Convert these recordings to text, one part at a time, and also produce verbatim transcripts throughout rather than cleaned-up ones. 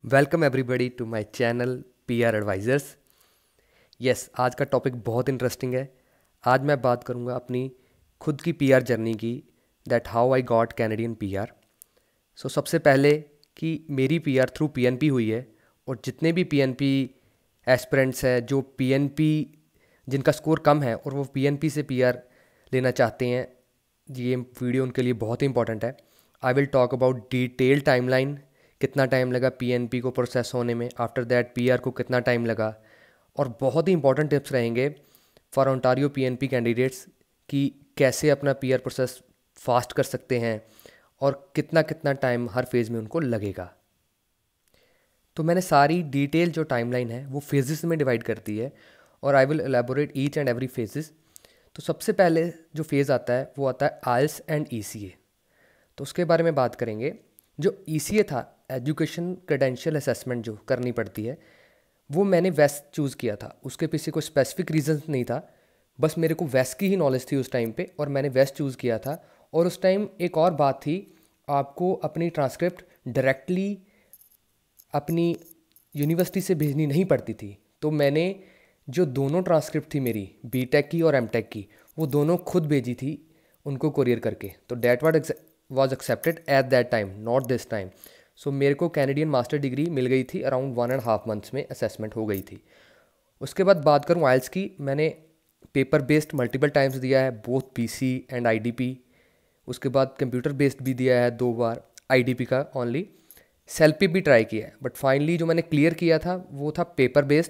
Welcome everybody to my channel P R advisors. Yes, आज का topic बहुत interesting है। आज मैं बात करूंगा अपनी खुद की पी आर जर्नी की, that how I got Canadian P R. So सबसे पहले कि मेरी P R through P N P हुई है, और जितने भी पी एन पी एस्पिरेंट्स हैं जो पी एन पी जिनका स्कोर कम है और वो पी एन पी से पी आर लेना चाहते हैं, ये वीडियो उनके लिए बहुत ही इंपॉर्टेंट है। I will talk about detail timeline, कितना टाइम लगा पीएनपी को प्रोसेस होने में, आफ्टर दैट पीआर को कितना टाइम लगा, और बहुत ही इंपॉर्टेंट टिप्स रहेंगे फॉर ओंटारियो पीएनपी कैंडिडेट्स कि कैसे अपना पीआर प्रोसेस फास्ट कर सकते हैं और कितना कितना टाइम हर फेज़ में उनको लगेगा। तो मैंने सारी डिटेल जो टाइमलाइन है वो फेजेस में डिवाइड कर दी है, और I will elaborate each and every phases. तो सबसे पहले जो फेज़ आता है वो आता है आइल्स एंड ई सी ए। तो उसके बारे में बात करेंगे। जो ई सी ए था, एजुकेशन क्रेडेंशियल असेसमेंट जो करनी पड़ती है, वो मैंने वेस्ट चूज़ किया था। उसके पीछे कोई स्पेसिफिक रीज़न नहीं था, बस मेरे को वेस्ट की ही नॉलेज थी उस टाइम पे, और मैंने वेस्ट चूज़ किया था। और उस टाइम एक और बात थी, आपको अपनी ट्रांसक्रिप्ट डायरेक्टली अपनी यूनिवर्सिटी से भेजनी नहीं पड़ती थी। तो मैंने जो दोनों ट्रांसक्रिप्ट थी मेरी, बी टेक की और एम टेक की, वो दोनों खुद भेजी थी उनको कोरियर करके। तो that what was accepted at that time, not this time. So मेरे को कैनेडियन मास्टर डिग्री मिल गई थी around one and half months में, असेसमेंट हो गई थी। उसके बाद बात करूँ आइल्स की, मैंने पेपर बेस्ड मल्टीपल टाइम्स दिया है, both P C and I D P. उसके बाद कंप्यूटर बेस्ड भी दिया है दो बार, आई डी पी का ओनली। सेल्फ पे भी ट्राई किया है, बट फाइनली जो मैंने क्लियर किया था वो था पेपर बेस्ड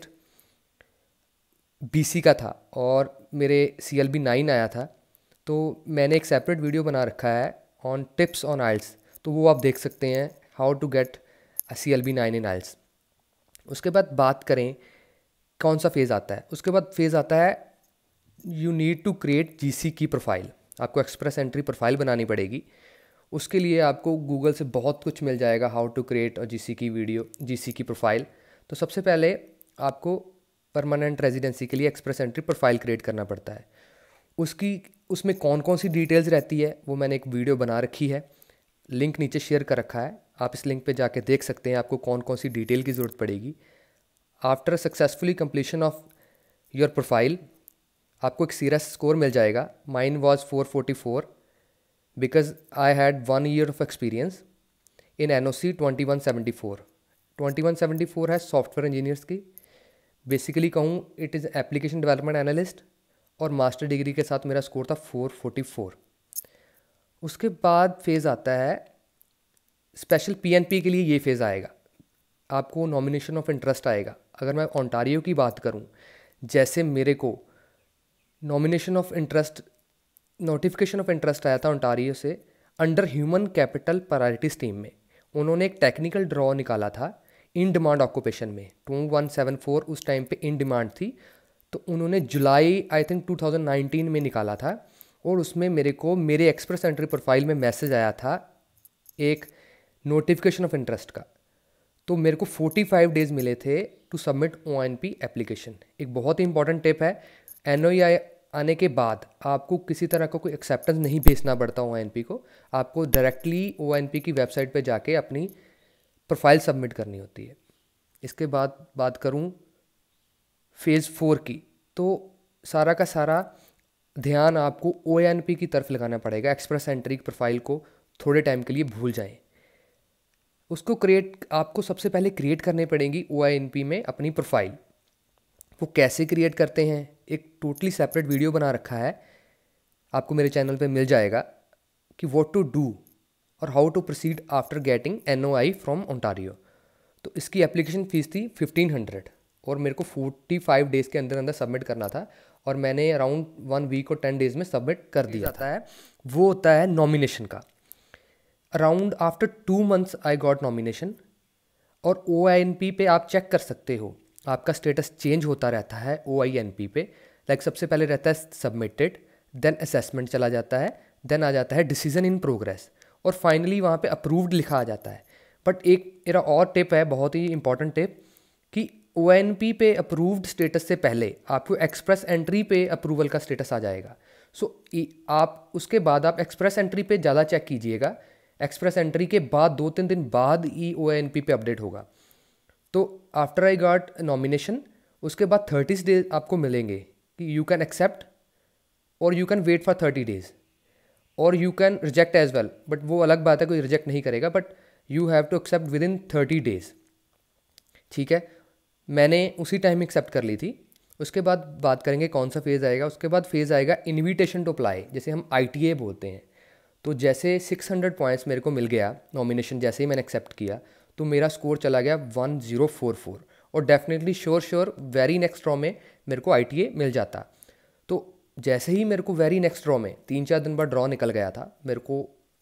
बी सी का था, और मेरे सी एल बी नाइन आया था। तो मैंने एक सेपरेट वीडियो बना रखा है ऑन टिप्स ऑन आइल्स, तो वो आप देख सकते हैं, how to get C L B nine in IELTS. उसके बाद बात करें कौन सा फेज़ आता है। उसके बाद फेज़ आता है you need to create G C की प्रोफाइल। आपको एक्सप्रेस एंट्री प्रोफाइल बनानी पड़ेगी। उसके लिए आपको गूगल से बहुत कुछ मिल जाएगा, how to create G C की वीडियो, जी सी की प्रोफाइल। तो सबसे पहले आपको परमानेंट रेजिडेंसी के लिए एक्सप्रेस एंट्री प्रोफाइल क्रिएट करना पड़ता है। उसकी उसमें कौन कौन सी डिटेल्स रहती है वो मैंने एक वीडियो बना रखी है, लिंक नीचे शेयर कर रखा है, आप इस लिंक पे जाके देख सकते हैं आपको कौन कौन सी डिटेल की ज़रूरत पड़ेगी। After successfully completion of your profile आपको एक सीरियस स्कोर मिल जाएगा। Mine was four forty four because I had one year of experience in N O C twenty one seventy four. Twenty one seventy four है software engineers की। Basically कहूँ it is application development analyst, और master degree के साथ मेरा score था four forty four. उसके बाद फेज़ आता है स्पेशल पीएनपी के लिए। ये फेज़ आएगा, आपको नॉमिनेशन ऑफ इंटरेस्ट आएगा। अगर मैं ओंटारियो की बात करूं, जैसे मेरे को nomination of interest, notification of interest आया था ओंटारियो से under human capital priority stream में। उन्होंने एक टेक्निकल ड्रॉ निकाला था इन डिमांड ऑक्यूपेशन में, टू वन सेवन फोर उस टाइम पे इन डिमांड थी। तो उन्होंने जुलाई I think two thousand nineteen में निकाला था, और उसमें मेरे को मेरे एक्सप्रेस एंट्री प्रोफाइल में मैसेज आया था एक नोटिफिकेशन ऑफ इंटरेस्ट का। तो मेरे को फोर्टी फाइव डेज़ मिले थे to submit O N P application. एक बहुत ही इंपॉर्टेंट टिप है, एन ओ ई आने के बाद आपको किसी तरह का कोई एक्सेप्टेंस नहीं भेजना पड़ता ओ एन पी को। आपको डायरेक्टली ओ एन पी की वेबसाइट पे जाके अपनी प्रोफाइल सबमिट करनी होती है। इसके बाद बात करूँ फेज़ फोर की, तो सारा का सारा ध्यान आपको ओ एन पी की तरफ लगाना पड़ेगा। एक्सप्रेस एंट्री प्रोफाइल को थोड़े टाइम के लिए भूल जाएं। उसको क्रिएट आपको सबसे पहले क्रिएट करनी पड़ेगी ओ एन पी में अपनी प्रोफाइल। वो कैसे क्रिएट करते हैं, एक टोटली सेपरेट वीडियो बना रखा है, आपको मेरे चैनल पे मिल जाएगा कि व्हाट टू डू और how to proceed after getting N O I from Ontario. तो इसकी एप्लीकेशन फ़ीस थी फिफ्टीन हंड्रेड, और मेरे को फोर्टी फाइव डेज़ के अंदर अंदर सबमिट करना था, और मैंने अराउंड वन वीक और टेन डेज़ में सबमिट कर दिया था। है वो होता है नॉमिनेशन का। Around after two months I got nomination, और ओ आई एन पी पे आप चेक कर सकते हो, आपका स्टेटस चेंज होता रहता है ओ आई एन पी पे। लाइक सबसे पहले रहता है सबमिटेड, देन असेसमेंट चला जाता है, देन आ जाता है डिसीजन इन प्रोग्रेस, और फाइनली वहाँ पे अप्रूव्ड लिखा आ जाता है। बट एक मेरा और टिप है, बहुत ही इंपॉर्टेंट टिप, कि ओ एन पी पे अप्रूव्ड स्टेटस से पहले आपको एक्सप्रेस एंट्री पे अप्रूवल का स्टेटस आ जाएगा। सो so, आप उसके बाद आप एक्सप्रेस एंट्री पे ज़्यादा चेक कीजिएगा। एक्सप्रेस एंट्री के बाद दो तीन दिन बाद ई ओ एन पी पे अपडेट होगा। तो आफ्टर आई गॉट नॉमिनेशन, उसके बाद थर्टी डेज आपको मिलेंगे कि यू कैन एक्सेप्ट और you can wait for thirty days और you can reject as well, but वो अलग बात है, कोई रिजेक्ट नहीं करेगा, but you have to accept within thirty days. ठीक है, मैंने उसी टाइम एक्सेप्ट कर ली थी। उसके बाद बात करेंगे कौन सा फेज़ आएगा। उसके बाद फेज़ आएगा इनविटेशन टू अप्लाई, जैसे हम आई टी ए बोलते हैं। तो जैसे सिक्स हंड्रेड पॉइंट्स मेरे को मिल गया नॉमिनेशन, जैसे ही मैंने एक्सेप्ट किया तो मेरा स्कोर चला गया वन ज़ीरो फोर फोर, और definitely sure sure very next draw में मेरे को आई टी ए मिल जाता। तो जैसे ही मेरे को वेरी नेक्स्ट ड्रॉ में तीन चार दिन बाद ड्रॉ निकल गया था, मेरे को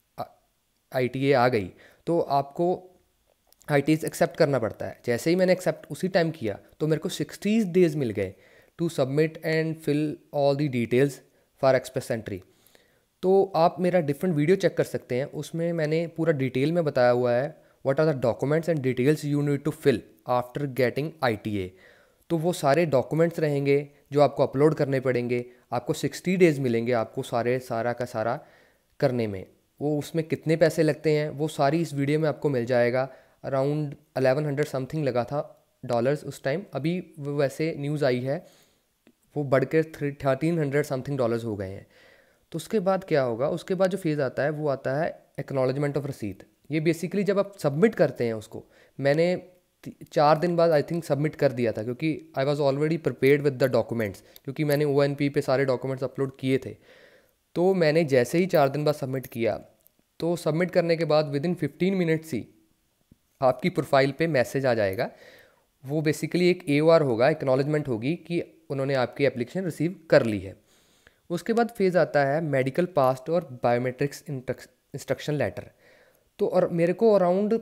आई टी ए आ गई, तो आपको आई टी एस एक्सेप्ट करना पड़ता है। जैसे ही मैंने एक्सेप्ट उसी टाइम किया तो मेरे को सिक्सटी डेज मिल गए to submit and fill all the details for express entry. तो आप मेरा डिफरेंट वीडियो चेक कर सकते हैं, उसमें मैंने पूरा डिटेल में बताया हुआ है what are the documents and details you need to fill after getting I T A. तो वो सारे डॉक्यूमेंट्स रहेंगे जो आपको अपलोड करने पड़ेंगे। आपको सिक्सटी डेज़ मिलेंगे आपको सारे सारा का सारा करने में। वो उसमें कितने पैसे लगते हैं वो सारी इस वीडियो में आपको मिल जाएगा। अराउंड अलेवन हंड्रेड समथिंग लगा था डॉलर्स उस टाइम। अभी वो वैसे न्यूज़ आई है वो बढ़ के three thirteen hundred something dollars हो गए हैं। तो उसके बाद क्या होगा, उसके बाद जो फेज़ आता है वो आता है एक्नॉलेजमेंट ऑफ रसीद। ये बेसिकली जब आप सबमिट करते हैं उसको, मैंने चार दिन बाद आई थिंक सबमिट कर दिया था क्योंकि I was already prepared with the documents, क्योंकि मैंने ओ एन पी पे सारे डॉक्यूमेंट्स अपलोड किए थे। तो मैंने जैसे ही चार दिन बाद सबमिट किया, तो सबमिट करने के बाद विद इन फिफ्टीन मिनट्स ही आपकी प्रोफाइल पे मैसेज आ जाएगा। वो बेसिकली एक ए ओ आर होगा, एक्नॉलेजमेंट होगी कि उन्होंने आपकी एप्लीकेशन रिसीव कर ली है। उसके बाद फेज़ आता है मेडिकल पास्ट और बायोमेट्रिक्स इंस्ट्रक्शन लेटर। तो और मेरे को अराउंड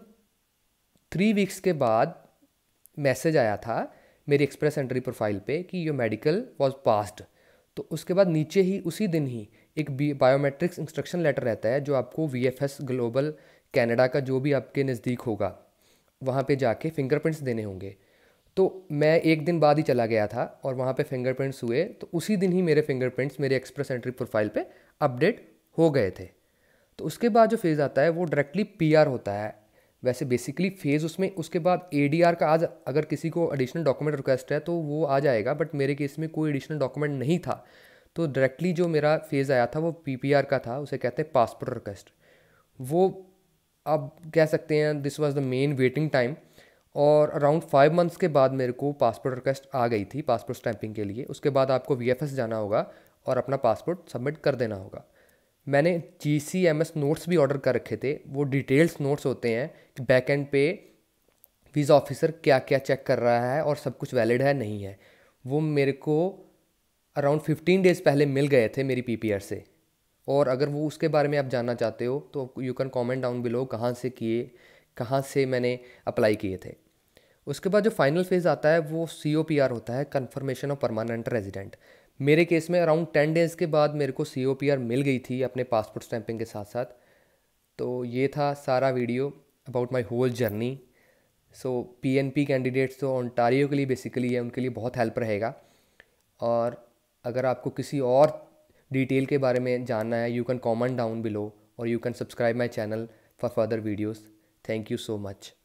थ्री वीक्स के बाद मैसेज आया था मेरी एक्सप्रेस एंट्री प्रोफाइल पे कि योर मेडिकल वाज पास्ड। तो उसके बाद नीचे ही उसी दिन ही एक बायोमेट्रिक्स इंस्ट्रक्शन लेटर रहता है जो आपको V F S global Canada का जो भी आपके नज़दीक होगा वहाँ पे जाके फिंगरप्रिंट्स देने होंगे। तो मैं एक दिन बाद ही चला गया था और वहाँ पे फिंगरप्रिंट्स हुए, तो उसी दिन ही मेरे फिंगरप्रिंट्स मेरे एक्सप्रेस एंट्री प्रोफाइल पे अपडेट हो गए थे। तो उसके बाद जो फेज़ आता है वो डायरेक्टली पी आर होता है। वैसे बेसिकली फेज़ उसमें उसके बाद ए डी आर का आज अगर किसी को एडिशनल डॉक्यूमेंट रिक्वेस्ट है तो वो आ जाएगा, बट मेरे केस में कोई एडिशनल डॉक्यूमेंट नहीं था। तो डायरेक्टली जो मेरा फेज़ आया था वो पी पी आर का था, उसे कहते हैं पासपोर्ट रिक्वेस्ट। वो आप कह सकते हैं this was the main waiting time. और अराउंड फाइव मंथ्स के बाद मेरे को पासपोर्ट रिक्वेस्ट आ गई थी पासपोर्ट स्टैंपिंग के लिए। उसके बाद आपको वी एफ एस जाना होगा और अपना पासपोर्ट सबमिट कर देना होगा। मैंने G C M S notes भी ऑर्डर कर रखे थे। वो डिटेल्स नोट्स होते हैं कि बैक एंड पे वीज़ा ऑफिसर क्या क्या चेक कर रहा है और सब कुछ वैलिड है नहीं है। वो मेरे को अराउंड फिफ्टीन डेज़ पहले मिल गए थे मेरी पी पी आर से। और अगर वो उसके बारे में आप जानना चाहते हो तो you can comment down below कहाँ से किए, कहाँ से मैंने अप्लाई किए थे। उसके बाद जो फाइनल फेज़ आता है वो सी ओ पी आर होता है, कन्फर्मेशन ऑफ परमानेंट रेजिडेंट। मेरे केस में अराउंड टेन डेज़ के बाद मेरे को सी ओ पी आर मिल गई थी अपने पासपोर्ट स्टैंपिंग के साथ साथ। तो ये था सारा video about my whole journey. So P N P candidates तो ओंटारियो के लिए बेसिकली है, उनके लिए बहुत हेल्प रहेगा। और अगर आपको किसी और डिटेल के बारे में जानना है you can comment down below और you can subscribe my channel for further videos. Thank you so much.